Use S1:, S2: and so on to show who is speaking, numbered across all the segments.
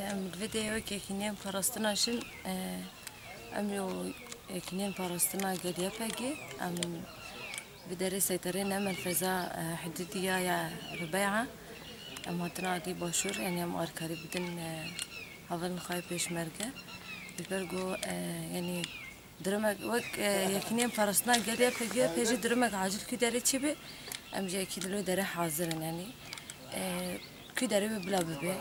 S1: الفيديو كيكينين باراستناشن أميو كينين باراستنا قد يبقى بدري سيطرين أمل فزا حدودية يا ربيعة أما تنادي باشور يعني أم أركاري بدن هذا نخاي بيش مرقة يبرقو يعني درمك وك يكينين باراستنا قد يبقى بيجي درمك عاجل كداري تبي أم جاي كدلو داري حاضرن يعني كداري بلا ببي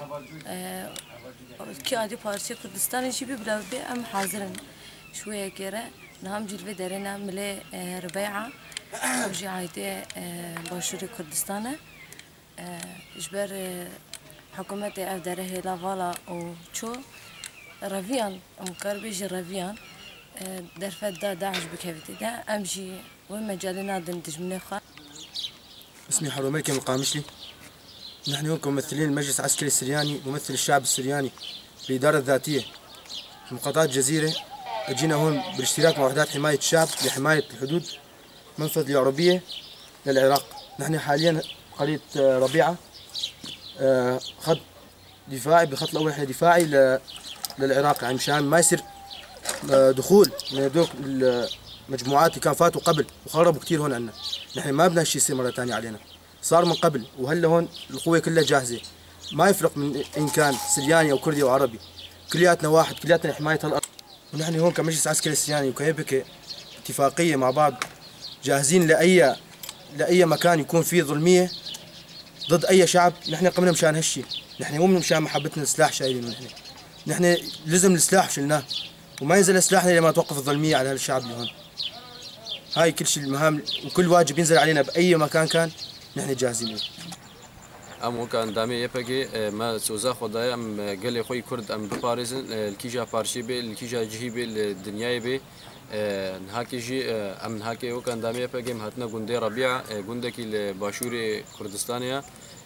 S1: كي عادي بارتي كردستان يجيبي بلا ببي أم حاضرن شوية كيرا نهم جلبي دارينا ملي ربيعة وجي عايدي باشوري كردستان إجبار حكومة أف داره لافالا وشو رافيان مقربيج رافيان درفت دا داعش بكفتي دا أمشي وين مجالنا دندج منيخا.
S2: اسمي حروميكي القامشلي. نحن هون ممثلين المجلس العسكري السرياني ممثل الشعب السرياني بالإدارة الذاتية في مقاطعة الجزيرة. أجينا هون بالاشتراك مع وحدات حماية الشعب لحماية الحدود منفذ اليعربية للعراق. نحن حاليا قرية ربيعة خط دفاعي بالخط الأول احنا دفاعي للعراق يعني مشان ما يصير دخول من هذوك المجموعات اللي كان فاتوا قبل وخربوا كثير هون عندنا. نحن ما بدنا هالشيء يصير مرة ثانية علينا. صار من قبل وهلا هون القوة كلها جاهزة ما يفرق من إن كان سرياني أو كردي أو عربي كلياتنا واحد كلياتنا حماية الأرض. ونحن هون كمجلس عسكري سرياني وكهيبك اتفاقية مع بعض جاهزين لأي مكان يكون فيه ظلمية ضد أي شعب. نحن قمنا مشان هالشيء. نحن مو مشان محبتنا السلاح شايلينه. نحن لزم السلاح شلناه وما ينزل سلاحنا لما توقف الظلمية على هالشعب اللي هون. هاي كل شيء المهام وكل واجب ينزل علينا بأي مكان كان نحن جاهزين له.
S3: ام وكان دامي يبقى ما سوزا خدايا ام قال خوي كرد ام بباريزن الكيجا بارشي بي الكيجا جهيبي الدنيا بي نهاكي جي ام نهاكي وكان دامي يبقى مهتنا جندي ربيعه جندكي الباشوري كردستانيا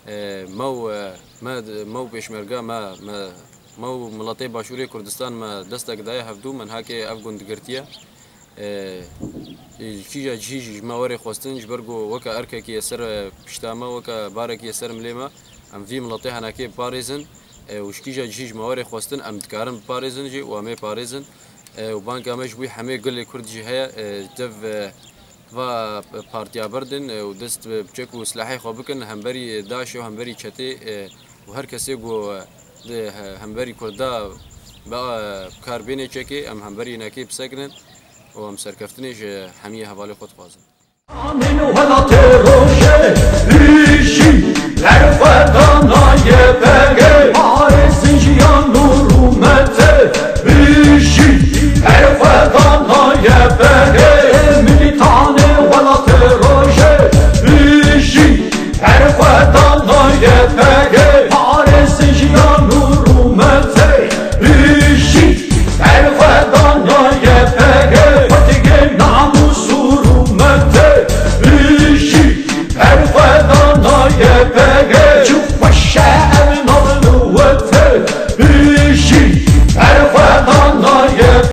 S3: مو بيشمرقا ما مو ملاطي باشوري كردستان ما دستك دايا هفدو من هاكي اف جند قرتيا الكيجا جيجي ماوري خوستن جبرجو وكا أركاكي يسر بشتامة وكا باركي يسر مليمة أم في ملاطي هناكي باريزن وشكيجا جيج ماوري خوستن أم تكارم باريزن جي وامي باريزن وبانك أمش بوي حمي قل كرد جي هيا دف فا بارتيا بردن ودست بجك وسلاحي خوبكن همبري داش وهمبري شتي وهر كسي جو همبري كردا بقى كاربيني تشكي أم همبري ناكي بسكنن وام سركفتنيش حمية هبالي خود خوازن آمين ولا تروشه ریشی لرفتان های بگه